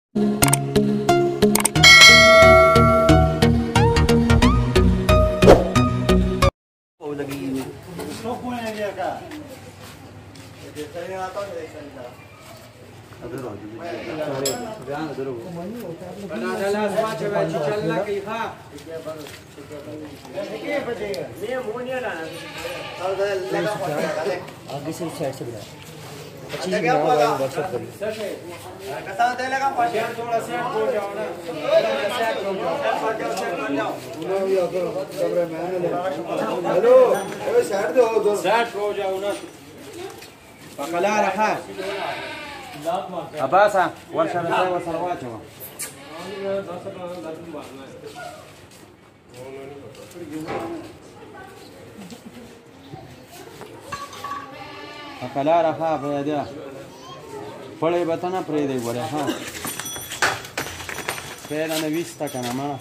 आगे से साइड से बुला Abasa, warsha na sawa salawati wa. Akala raha bayada. Pale batana prede gore ha. Pera ne vista kana ma.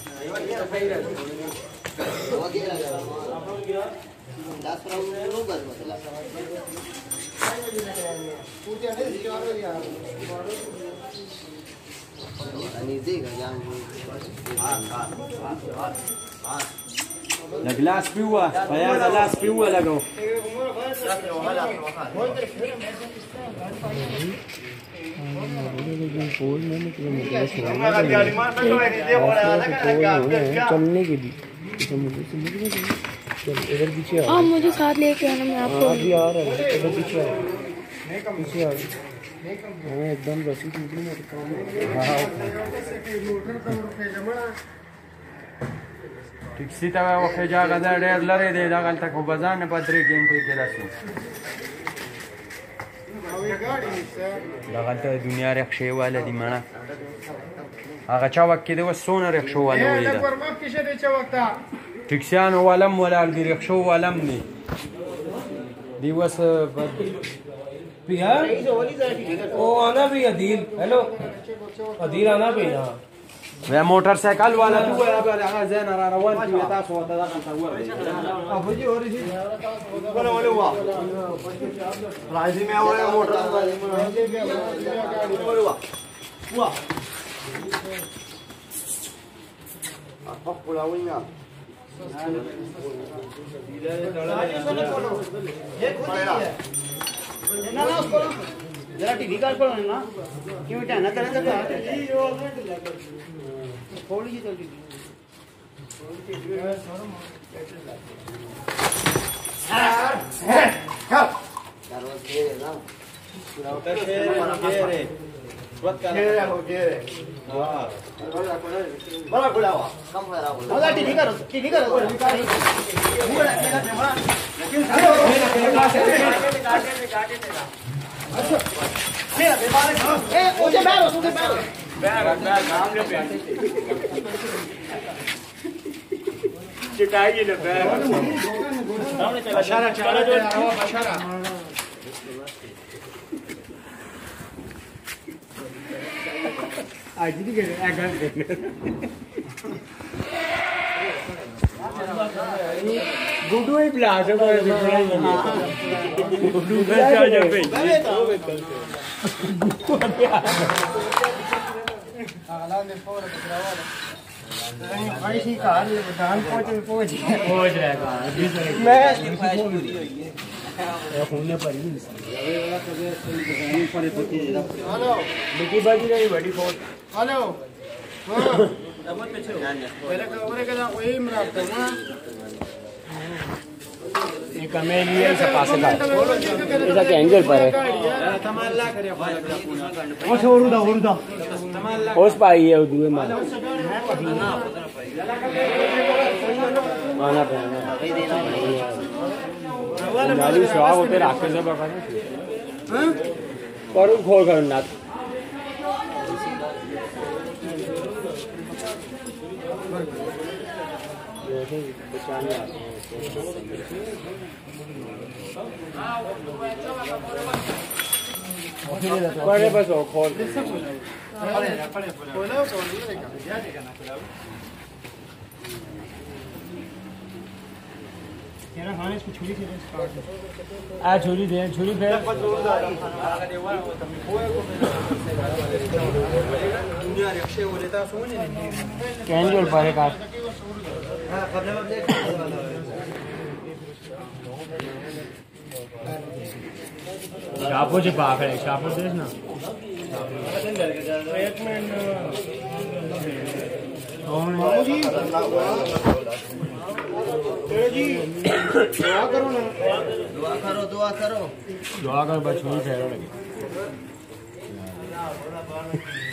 La glass piwa, bayar la glass piwa lagaw. चलने के लिए इधर पीछे आप मुझे साथ लेके आना, मैं आपको अभी आ रहा है इधर पीछे आ एकदम रसी टूटी मेरे काम। Tiksi tawa wakija gada der lare de dagal tak bazan padri gente ke rasu. Dagal ta dunia rekshe wala di mana. Aga chawak kide wasona reksho wala wala. Tiksian walam wala di reksho walam ni. Di was भैया ओ आना भैया Adeel hello Adeel आना भैया या motorcycle वाला तू है अब आगा जैन रवान की बता सो दादा का हुआ अब जी और जी बोले बोले हुआ राजी में और मोटर बोले हुआ अब पुला हुई ना ये खुद है ना उसको जरा टीवी काट पर ना क्यों बेटा ना करे तो थोड़ी सी जल्दी यार वो दे ना पूरा उतर के रे बहुत कर रे हो के रे हां बड़ा बुलावा कम करा बोल ना टीवी करो पूरा लेकिन अच्छा मेरा बेबार ए मुझे बैठो बैग काम ले पे चिटाई ले बैग सामने चला बशारा जो बशारा आज जी के अगर गुडू ही प्लास है गुडू का जा पे हालात में फोर पकड़ावा भाई सी कार बदान पहुंच रहेगा मैं होने पर ही हेलो लिखी बाजी रही बड़ी फोन हेलो हां मेरे कमरे का वही मेरा करना ये कमेलियन से पास का इसका के एंगल पर है तमाल्ला करे ओ छोड़ूदा होस पाई है दुए मार माना पे नाली स्वाग होते रास्ते से बका हां पर खोल कर ना बचाने आते हैं पड़े बस खोल छुरी दे छुरी फिर कैन जोड़ पारे काट शापो जी पाक है शापो देश ना जी दुआ करो ना दुआ करो बस नहीं ठहरो लगे